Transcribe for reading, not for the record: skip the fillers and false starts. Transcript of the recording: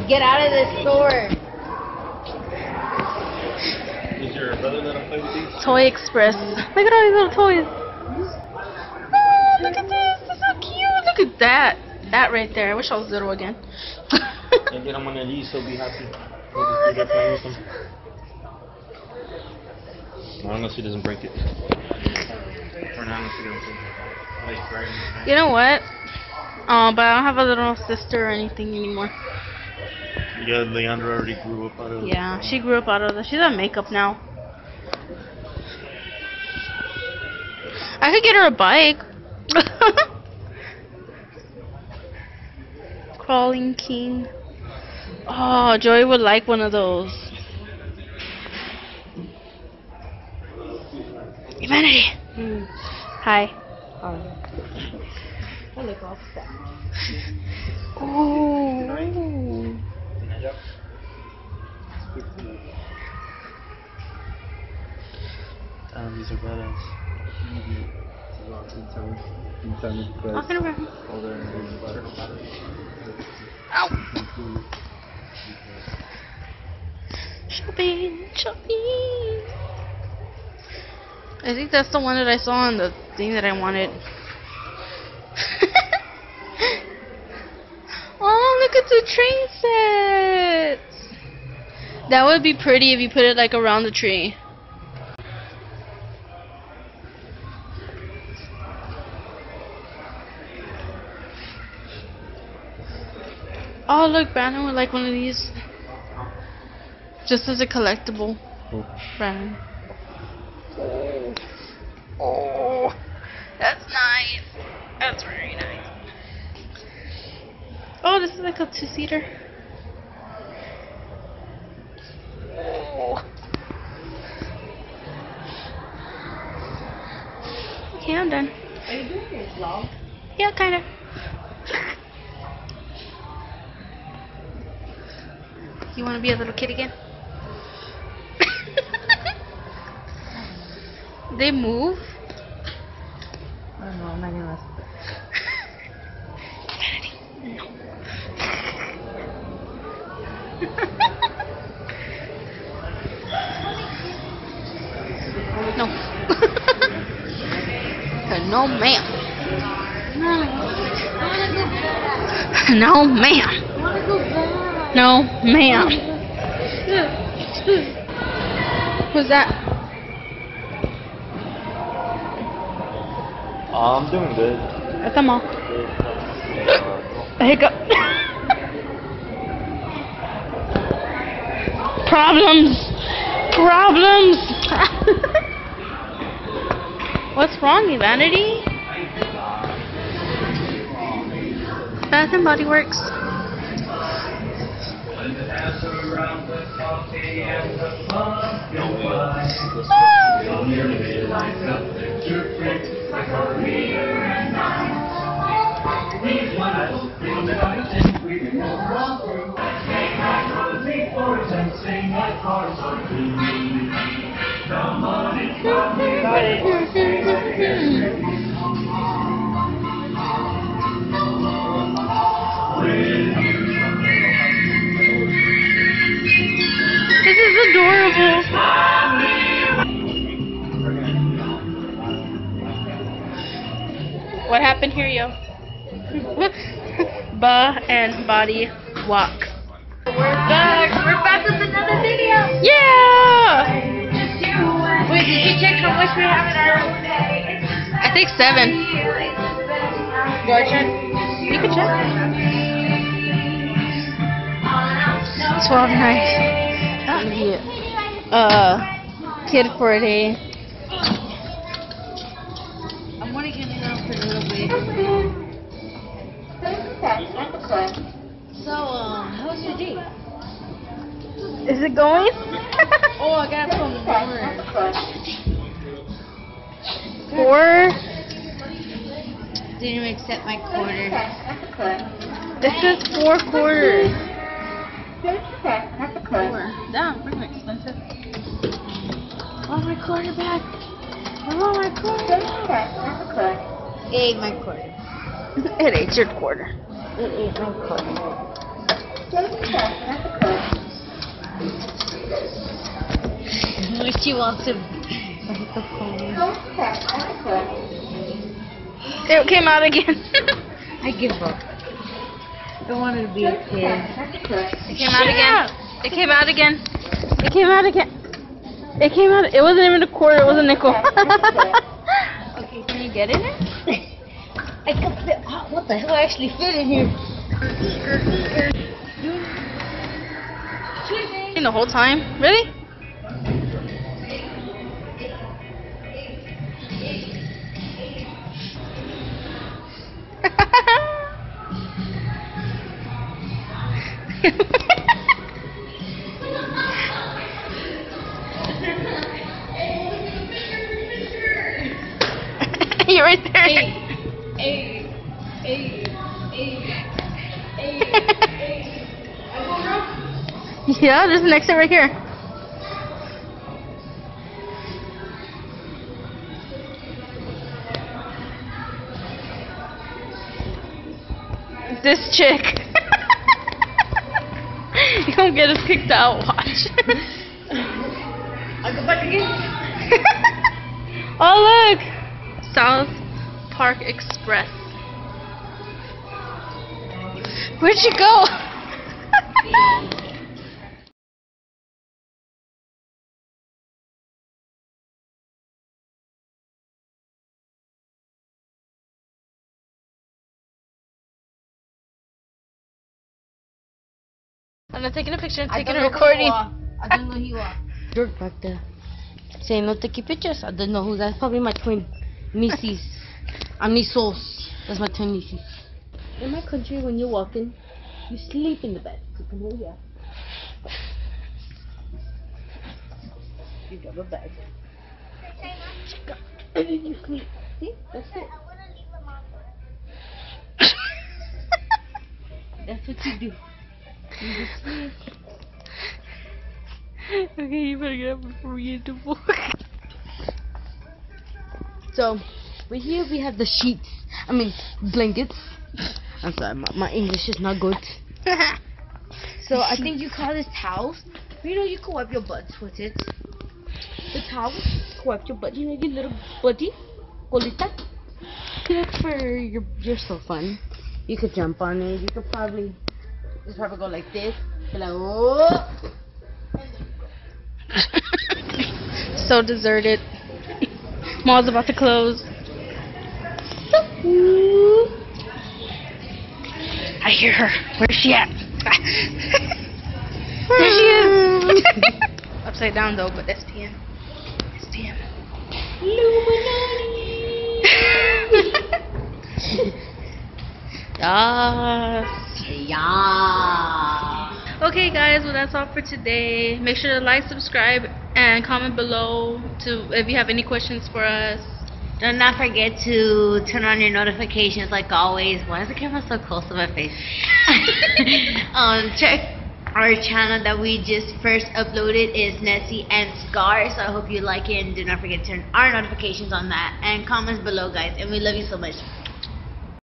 Get out of this store. Is your brother gonna play with these? Toy Express. Look at all these little toys. Oh, look at this. This is so cute. Look at that. That right there. I wish I was little again. And get him one of these, he'll be happy. He'll just be there playing with them. Unless he doesn't break it. For now, unless he doesn't break it. Like, right. You know what? But I don't have a little sister or anything anymore. Yeah, Leandra already grew up out of it. Yeah, she grew up out of that. She's on makeup now. I could get her a bike. Crawling King. Oh, Joey would like one of those. Humanity. Hi. Oh. These are badass. Walking around. Ow. Shopping, shopping. I think that's the one that I saw on the thing that I wanted. Oh, look at the train sets. That would be pretty if you put it like around the tree. Oh, look, Brandon would like one of these. Just as a collectible. Cool. Brandon. Oh, that's nice. That's very nice. Oh, this is like a two-seater. Oh. Okay, I'm done. Are you doing your vlog? Yeah, kind of. You want to be a little kid again? They move? I don't know, I'm not gonna No. No, ma'am. No, ma'am. No, ma'am. Who's that? I'm doing good. That's a mom. A hiccup. Problems. Problems. What's wrong, Humanity? Bath and Body Works. This is adorable. What happened here, yo? Ba and Body Walk. We're back. We're back with another video. Yeah! Wait, did you check how much we have in our I think 7. Do I check? You can check. 12.90. Kid for a day. I'm gonna get it out for a little bit. So, how's your day? Is it going? Oh, I got some more. 4. Didn't even accept my quarter. This is 4 quarters. 4. Damn, pretty expensive. Oh, my quarter back. Oh, my quarter. Ate my quarter. It ate your quarter. It ate my quarter. She wants to. It came out again. I give up. I wanted to be a kid. It came out again. It came out again. It came out again. It came out. It wasn't even a quarter. It was a nickel. Okay, can you get in it? I can fit. Oh, what the hell? I actually fit in here. The whole time? Really? You're right there. Yeah, there's an exit right here. This chick. You don't get us kicked out, watch. I'll go back again. Oh, look! South Park Express. Where'd you go? I'm not taking a picture, I'm taking a recording. I don't know who you are. Dirt back there. Saying no taking pictures. I don't know who that's probably my twin nieces. I'm Nisos. That's my twin nieces. In my country, when you're walking, you sleep in the bed. You can move here. You grab a bed. And then you sleep. See? That's it. That's what you do. You just sleep. Okay, you better get up before we get to work. So, right here we have the sheets. I mean, blankets. I'm sorry, my English is not good. So, I think you call this towels. You know, you can wipe your butts with it. The towel, wipe your butt. You know, your little buddy. Colita. That's for you're so fun. You could jump on it. You could probably just probably go like this. Be like, oh. So deserted. Mall's about to close. I hear her. Where's she at? There she is. Upside down though, but that's PM. It's PM. Yes. Yeah. Okay guys, well that's all for today. Make sure to like, subscribe, and comment below if you have any questions for us. Do not forget to turn on your notifications like always. Why is the camera so close to my face? Check our channel that we just first uploaded is Nessie and Scar. So I hope you like it, and do not forget to turn our notifications on that and comments below guys, and we love you so much.